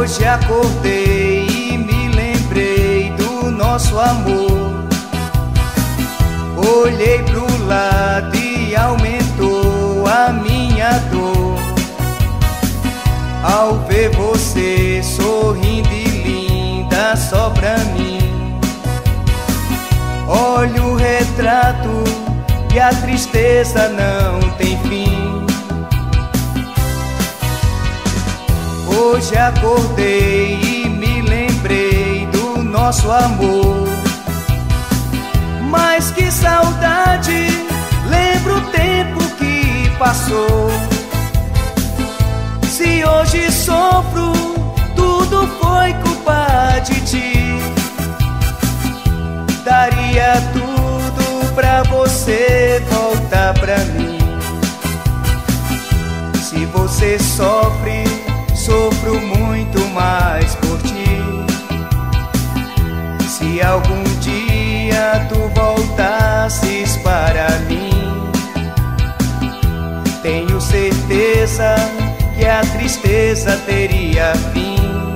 Hoje acordei e me lembrei do nosso amor. Olhei pro lado e aumentou a minha dor ao ver você sorrindo e linda só pra mim. Olho o retrato e a tristeza não tem fim. Hoje acordei e me lembrei do nosso amor. Mas que saudade, lembro o tempo que passou. Se hoje sofro, tudo foi culpa de ti. Daria tudo pra você voltar pra mim. Se você sofre, sofro muito mais por ti. Se algum dia tu voltasses para mim, tenho certeza que a tristeza teria fim.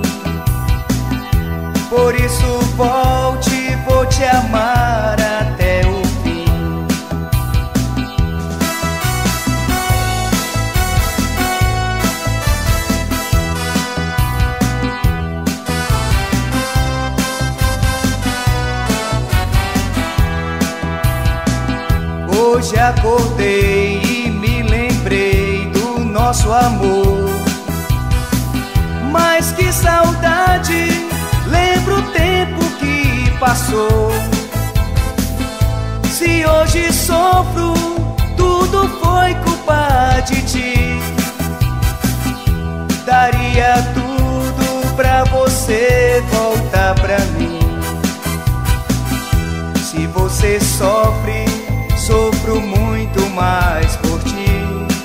Por isso volte, vou te amar até o fim. Hoje acordei e me lembrei do nosso amor. Mas que saudade, lembro o tempo que passou. Se hoje sofro, tudo foi culpa de ti. Daria tudo pra você voltar pra mim. Se você sofre, sofro muito mais por ti.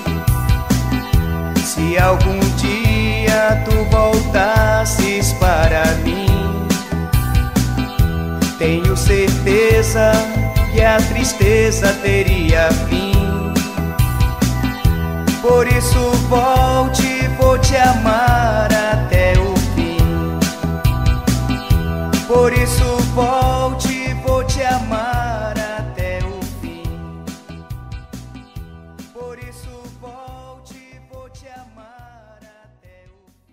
Se algum dia tu voltasses para mim, tenho certeza que a tristeza teria fim. Por isso volte, vou te amar até o fim. Por isso volte, vou te amar até o fim. Por isso volte, vou te amar até o fim.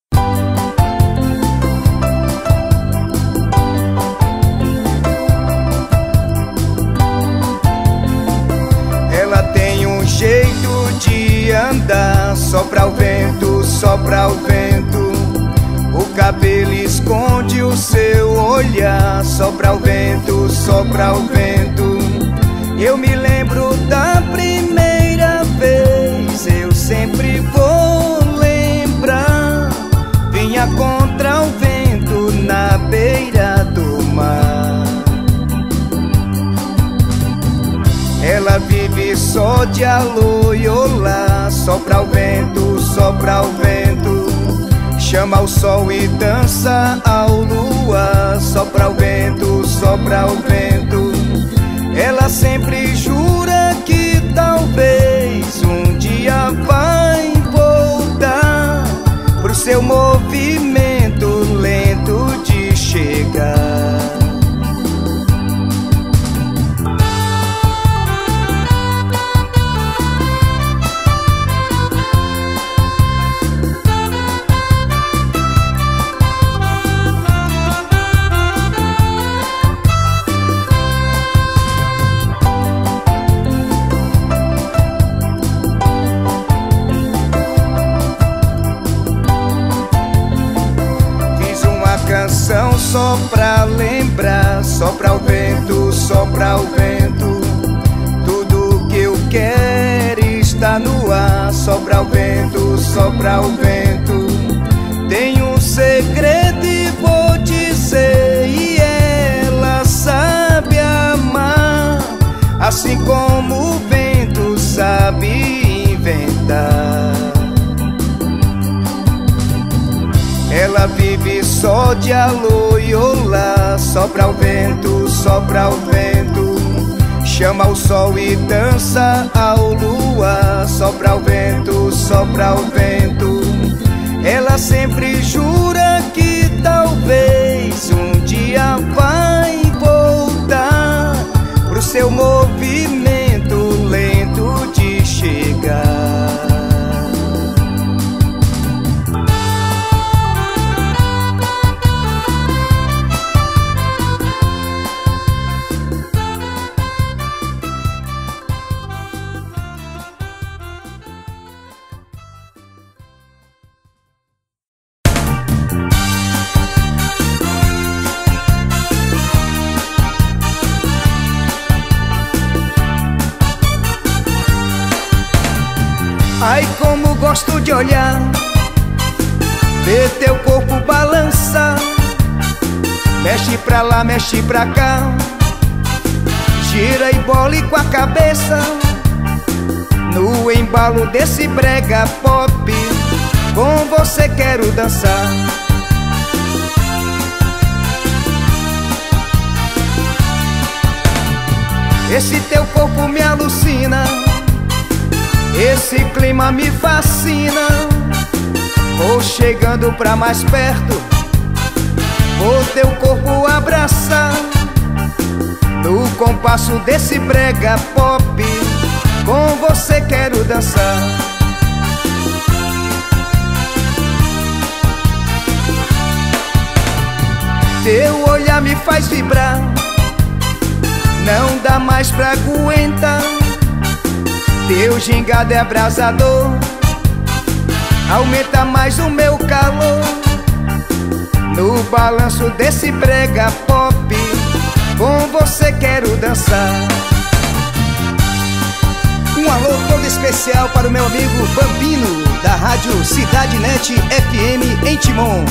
Ela tem um jeito de andar, sopra o vento, sopra o vento. O cabelo esconde o seu olhar, sopra o vento, sopra o vento. Eu me lembro da primeira vez, eu sempre vou lembrar. Vinha contra o vento na beira do mar. Ela vive só de alô e olá, sopra o vento, sopra o vento. Chama o sol e dança ao luar, sopra o vento, sopra o vento. Ela sempre jura que talvez um dia vai voltar pro seu movimento lento de chegar. Só pra lembrar, sopra o vento, sopra o vento. Tudo que eu quero está no ar, sopra o vento, sopra o vento. Tem um segredo e vou dizer, e ela sabe amar, assim como o vento sabe inventar. Ela vive só de alô e olá, sopra o vento, sopra o vento. Chama o sol e dança ao luar, sopra o vento, sopra o vento. Ela sempre jura Ai, como gosto de olhar, ver teu corpo balançar, mexe pra lá, mexe pra cá, gira e bole com a cabeça, no embalo desse brega pop, com você quero dançar. Esse teu corpo me alucina, esse clima me fascina. Vou chegando pra mais perto, vou teu corpo abraçar, no compasso desse brega pop, com você quero dançar. Teu olhar me faz vibrar, não dá mais pra aguentar. Teu gingado é abrasador, aumenta mais o meu calor, no balanço desse brega pop, com você quero dançar. Um alô todo especial para o meu amigo Bambino, da rádio Cidade Net FM em Timon.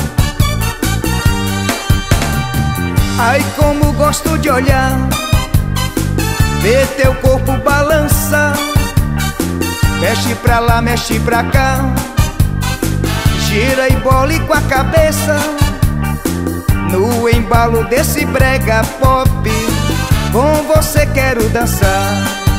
Ai, como gosto de olhar, ver teu corpo balançar, mexe pra lá, mexe pra cá, gira e bole com a cabeça, no embalo desse brega pop, com você quero dançar.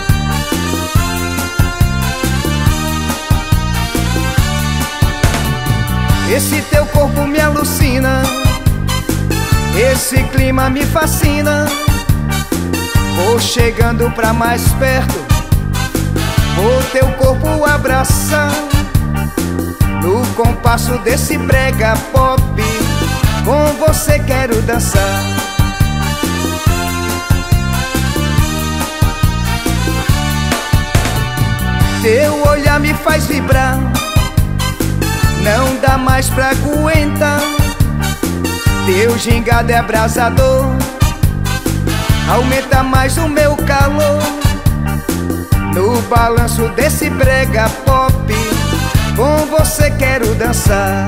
Esse teu corpo me alucina, esse clima me fascina. Vou chegando pra mais perto, vou teu corpo abraçar, no compasso desse brega pop, com você quero dançar. Teu olhar me faz vibrar, não dá mais pra aguentar. Teu gingado é abrasador, aumenta mais o meu calor, no balanço desse brega pop, com você quero dançar.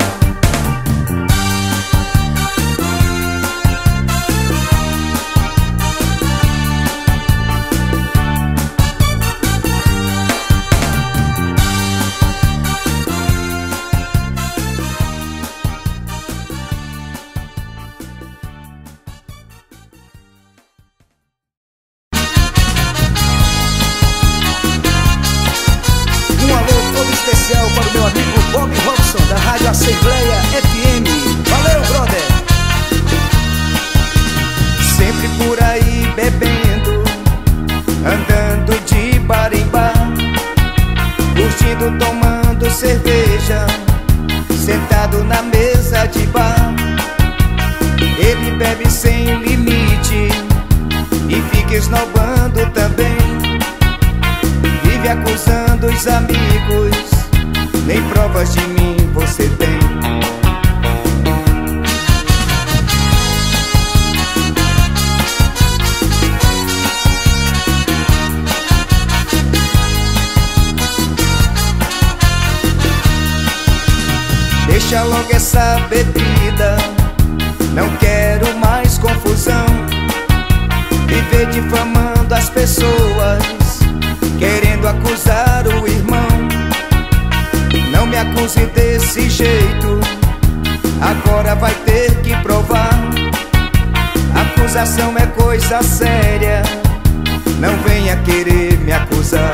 Especial para o meu amigo Bob Robson, da rádio Assembleia FM. Valeu, brother! Sempre por aí bebendo, andando de bar em bar, curtindo, tomando cerveja, sentado na mesa de bar. Ele bebe sem limite e fica esnobando também, vive acusando os amigos, nem provas de mim você tem. Deixa logo essa bebida, não quero mais confusão, viver difamando as pessoas, querendo acusar o irmão. Não me acuse desse jeito, agora vai ter que provar. Acusação é coisa séria, não venha querer me acusar.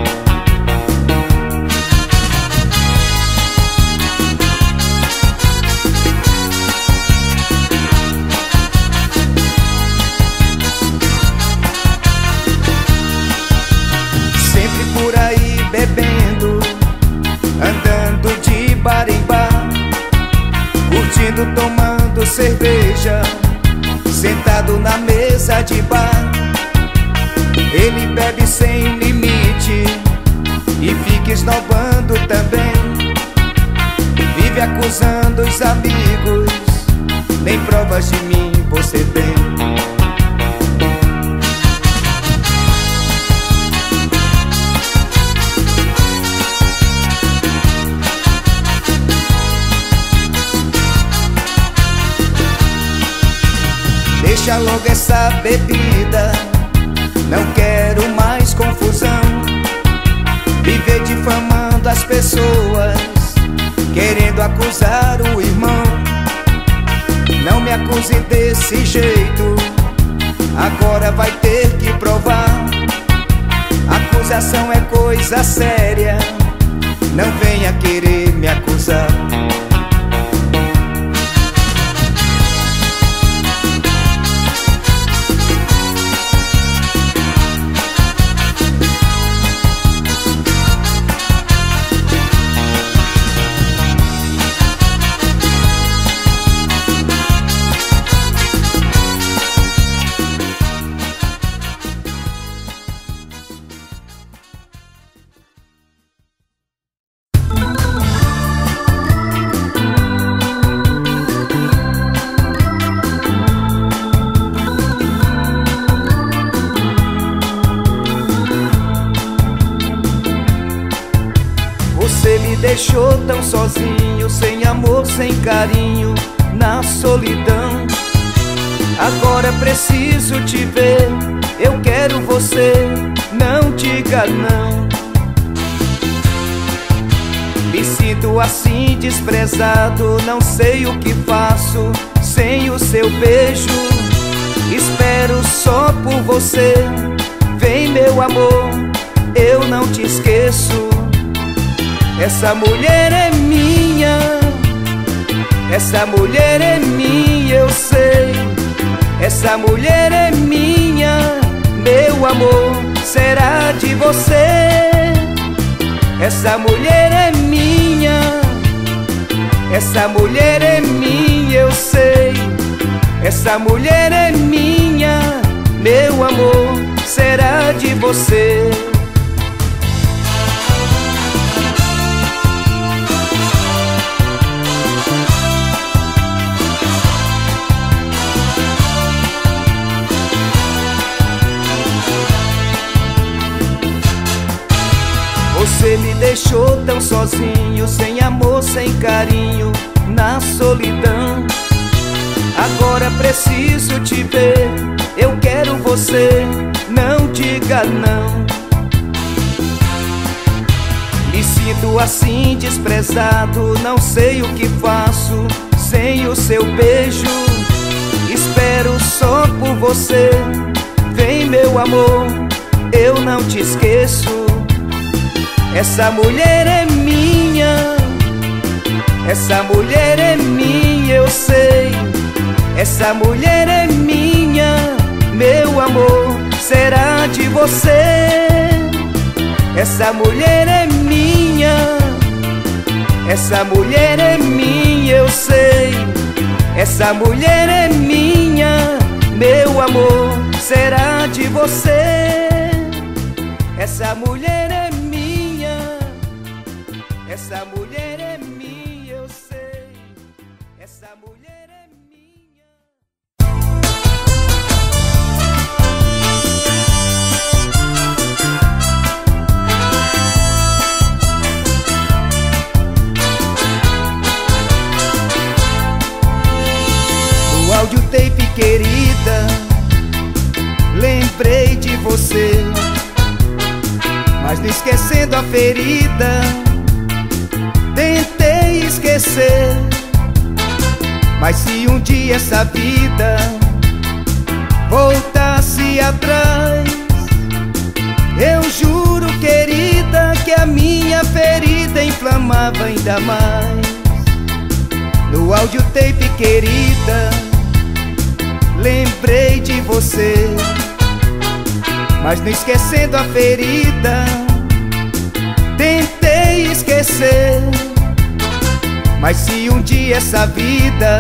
Sempre por aí bebendo, andando de bar em bar, curtindo, tomando cerveja, sentado na mesa de bar. Ele bebe sem limite e fica esnobando também, vive acusando os amigos, nem provas de mim você tem. deixa logo essa bebida. Não quero mais confusão, viver difamando as pessoas, querendo acusar o irmão. Não me acuse desse jeito, agora vai ter que provar. Acusação é coisa séria, não venha querer me acusar. Você me deixou tão sozinho, sem amor, sem carinho, na solidão. Agora preciso te ver, eu quero você, não diga não. Me sinto assim desprezado, não sei o que faço sem o seu beijo. Espero só por você, vem meu amor, eu não te esqueço. Essa mulher é minha, essa mulher é minha, eu sei. Essa mulher é minha, meu amor, será de você. Essa mulher é minha, essa mulher é minha, eu sei. Essa mulher é minha, meu amor, será de você. Você me deixou tão sozinho, sem amor, sem carinho, na solidão. Agora preciso te ver, eu quero você, não diga não. Me sinto assim desprezado, não sei o que faço sem o seu beijo. Espero só por você, vem meu amor, eu não te esqueço. Essa mulher é minha, essa mulher é minha, eu sei. Essa mulher é minha, meu amor, será de você. Essa mulher é minha, essa mulher é minha, eu sei. Essa mulher é minha, meu amor, será de você. Essa mulher é minha, essa mulher é minha, eu sei. Essa mulher é minha. No audiotape, querida, lembrei de você, mas não esquecendo a ferida, tentei esquecer. Mas se um dia essa vida voltasse atrás, eu juro, querida, que a minha ferida inflamava ainda mais. No audiotape, querida, lembrei de você, mas não esquecendo a ferida, tentei esquecer. Mas se um dia essa vida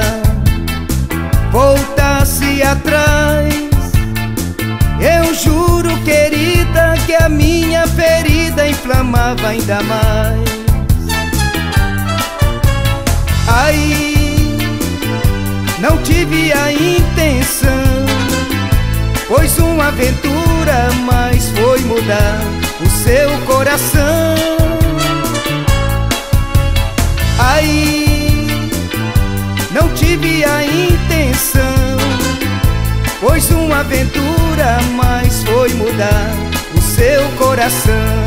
voltasse atrás, eu juro, querida, que a minha ferida inflamava ainda mais. Aí não tive a intenção, pois uma aventura mais foi mudar o seu coração. Aí não tive a intenção, pois uma aventura mais foi mudar o seu coração.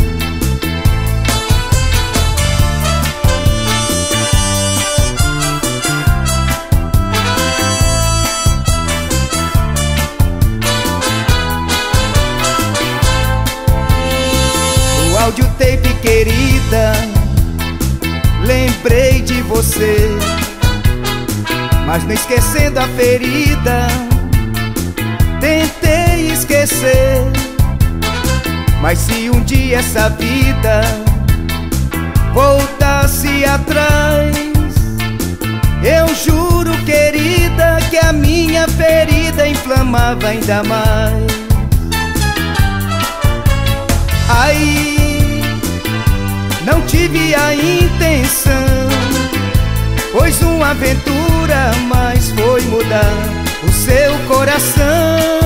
No audiotape, querida, lembrei de você, mas não esquecendo a ferida, tentei esquecer. Mas se um dia essa vida voltasse atrás, eu juro, querida, que a minha ferida inflamava ainda mais. Aí não tive a intenção, pois uma aventura mais foi mudar o seu coração.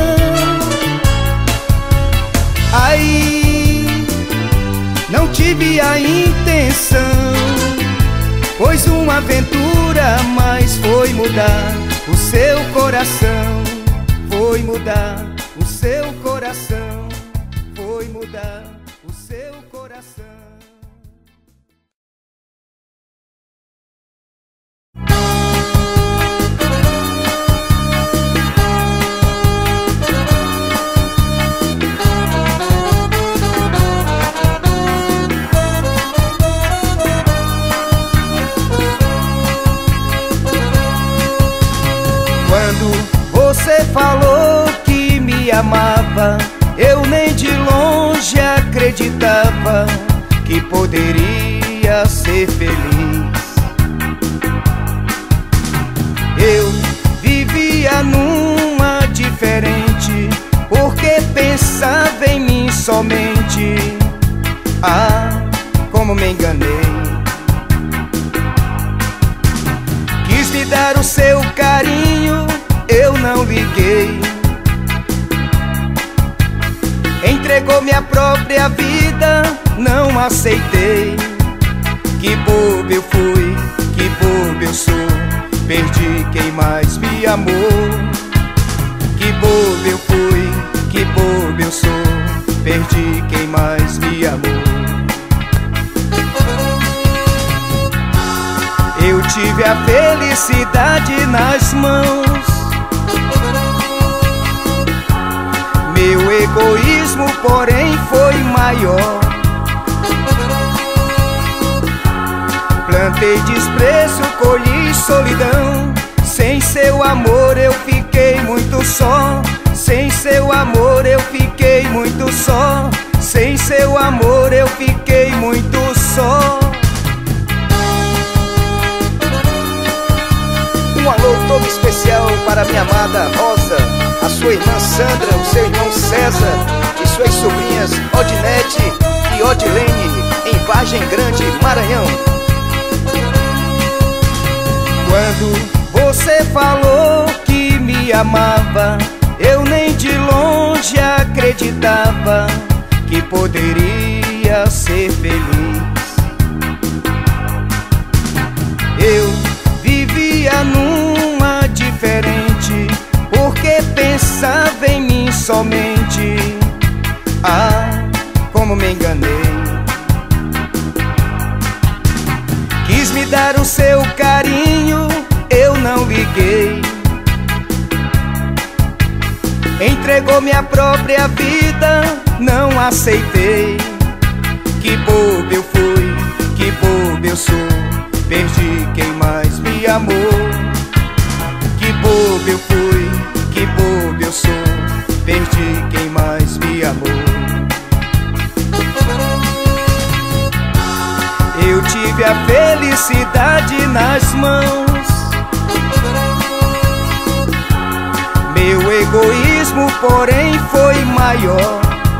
Aí não tive a intenção, pois uma aventura mais foi mudar o seu coração. Foi mudar o seu coração. Foi mudar o seu coração. Você falou que me amava, eu nem de longe acreditava que poderia ser feliz. Eu vivia numa diferente, porque pensava em mim somente. Ah, como me enganei. Quis me dar o seu carinho, eu não liguei. Entregou minha própria vida, não aceitei. Que bobo eu fui, que bobo eu sou, perdi quem mais me amou. Que bobo eu fui, que bobo eu sou, perdi quem mais me amou. Eu tive a felicidade nas mãos, meu egoísmo, porém, foi maior. Plantei desprezo, colhi solidão. Sem seu amor eu fiquei muito só. Sem seu amor eu fiquei muito só. Sem seu amor eu fiquei muito só. Um alô todo especial para minha amada Rosa, a sua irmã Sandra, o seu irmão César e suas sobrinhas Odinete e Odilene, em Vargem Grande, Maranhão. Quando você falou que me amava, eu nem de longe acreditava que poderia ser feliz. Eu vivia numa diferente, porque pensava em mim somente. Ah, como me enganei. Quis me dar o seu carinho, eu não liguei. Entregou minha própria vida, não aceitei. Que bobo eu fui, que bobo eu sou, perdi quem mais me amou. Que bobo eu fui, que bobo eu sou, perdi quem mais me amou. Eu tive a felicidade nas mãos, meu egoísmo, porém, foi maior.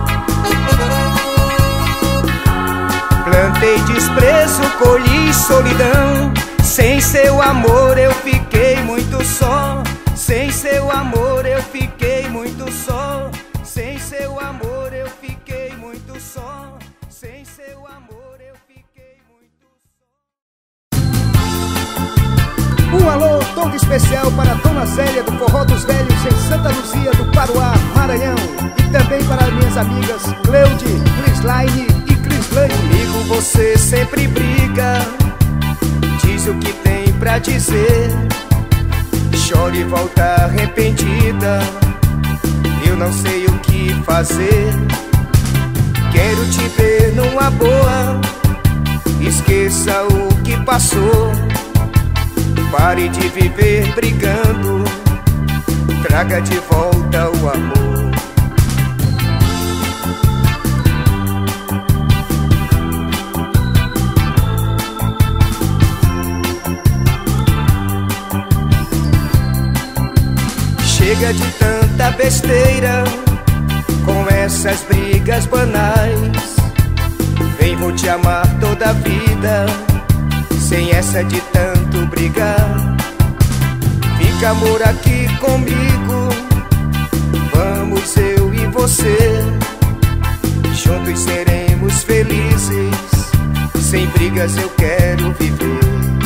Plantei desprezo, colhi solidão. Sem seu amor eu fiquei muito só. Sem seu amor eu fiquei muito só. Sem seu amor eu fiquei muito só. Sem seu amor eu fiquei muito só. Um alô todo muito especial para Dona Zélia do Forró dos Velhos em Santa Luzia do Paruá, Maranhão. E também para minhas amigas Cleude, Crislaine e Crislane. Comigo você sempre briga, diz o que tem pra dizer, chora e volta arrependida, eu não sei o que fazer. Quero te ver numa boa, esqueça o que passou, pare de viver brigando, traga de volta o amor. Chega de tanta besteira, com essas brigas banais. Vem, vou te amar toda a vida, sem essa de tanto brigar. Fica amor aqui comigo, vamos eu e você, juntos seremos felizes, sem brigas eu quero viver.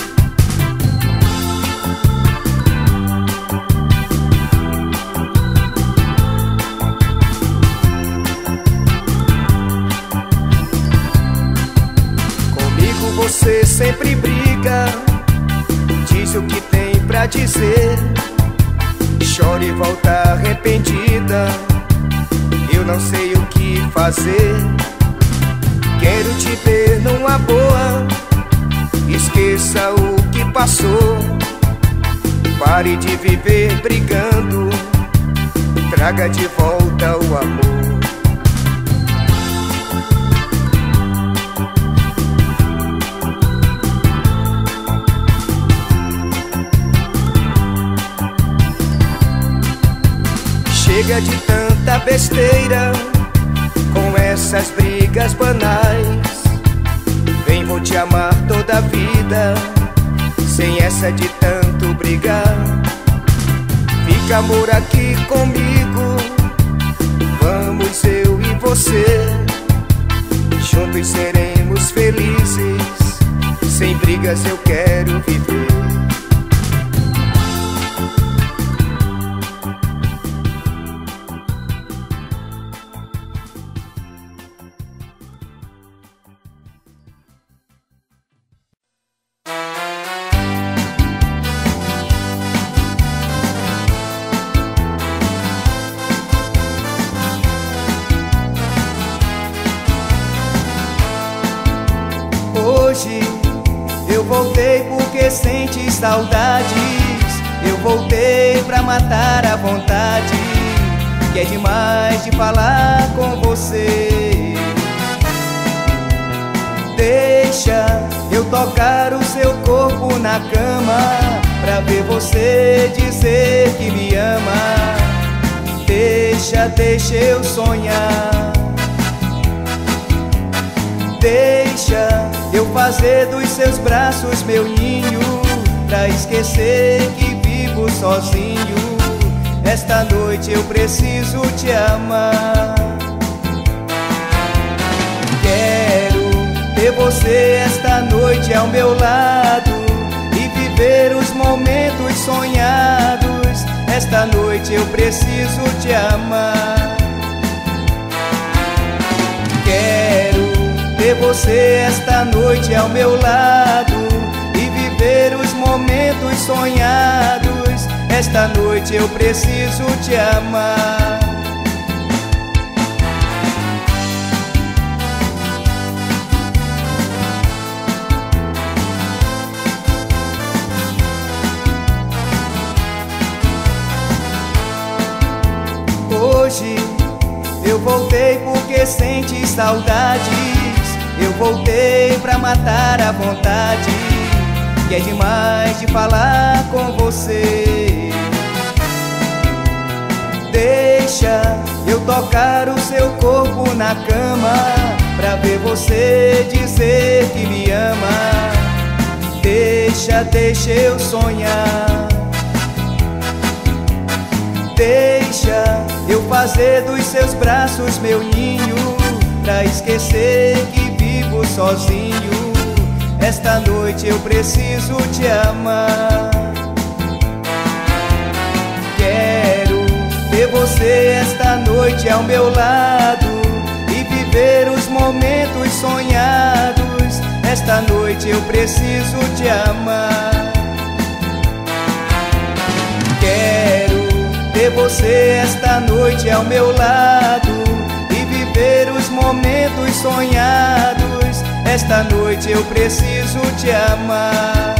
Você sempre briga, diz o que tem pra dizer, chora e volta arrependida, eu não sei o que fazer. Quero te ver numa boa, esqueça o que passou, pare de viver brigando, traga de volta o amor. Chega de tanta besteira, com essas brigas banais. Vem, vou te amar toda a vida, sem essa de tanto brigar. Fica amor aqui comigo, vamos eu e você, juntos seremos felizes, sem brigas eu quero viver. Hoje eu voltei porque senti saudades, eu voltei pra matar a vontade, que é demais de falar com você. Deixa eu tocar o seu corpo na cama, pra ver você dizer que me ama. Deixa eu sonhar. Deixa eu fazer dos seus braços meu ninho, pra esquecer que vivo sozinho. Esta noite eu preciso te amar. Quero ter você esta noite ao meu lado e viver os momentos sonhados. Esta noite eu preciso te amar. Quero ter você esta noite ao meu lado e viver os momentos sonhados. Esta noite eu preciso te amar. Hoje eu voltei porque senti saudades, eu voltei pra matar a vontade, que é demais de falar com você. Deixa eu tocar o seu corpo na cama, pra ver você dizer que me ama. Deixa eu sonhar. Deixa eu fazer dos seus braços meu ninho, pra esquecer que vivo sozinho. Esta noite eu preciso te amar. noite ao meu lado e viver os momentos sonhados. Esta noite eu preciso te amar. Quero ter você esta noite ao meu lado e viver os momentos sonhados. Esta noite eu preciso te amar.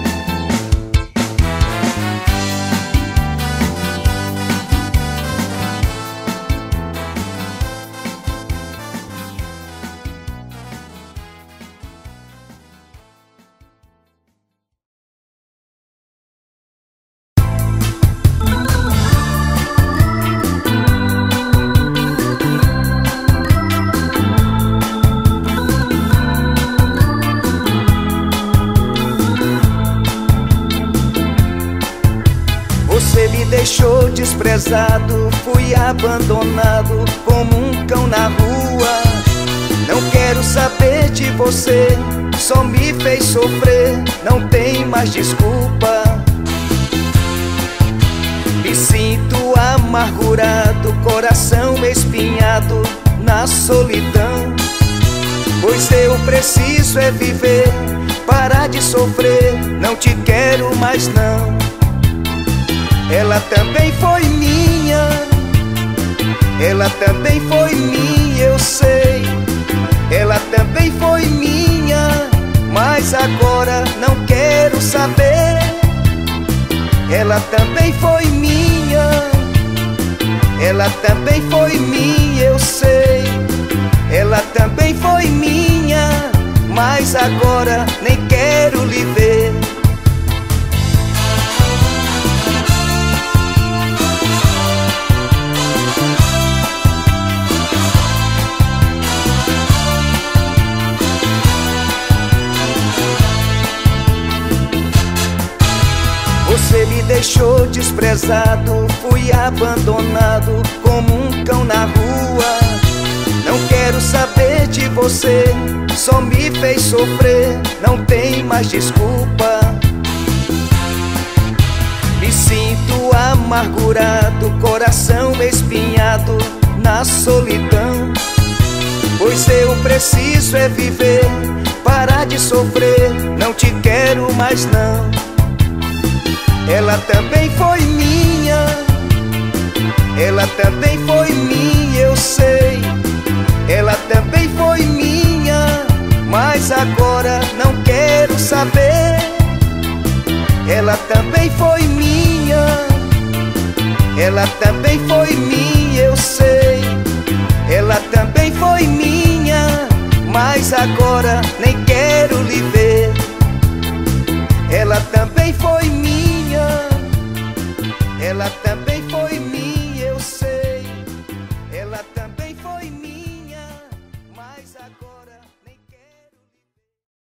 Você me deixou desprezado, fui abandonado como um cão na rua. Não quero saber de você, só me fez sofrer, não tem mais desculpa. Me sinto amargurado, coração espinhado na solidão. Pois eu preciso é viver, parar de sofrer, não te quero mais não. Ela também foi minha, ela também foi minha, eu sei. Ela também foi minha, mas agora não quero saber. Ela também foi minha, ela também foi minha, eu sei. Ela também foi minha, mas agora nem quero lhe ver. Você me deixou desprezado, fui abandonado como um cão na rua. Não quero saber de você, só me fez sofrer, não tem mais desculpa. Me sinto amargurado, coração espinhado na solidão. Pois eu preciso é viver, parar de sofrer, não te quero mais não. Ela também foi minha, ela também foi minha, eu sei. Ela também foi minha, mas agora não quero saber. Ela também foi minha, ela também foi minha, eu sei. Ela também foi minha, mas agora nem quero lhe ver. Ela também foi minha.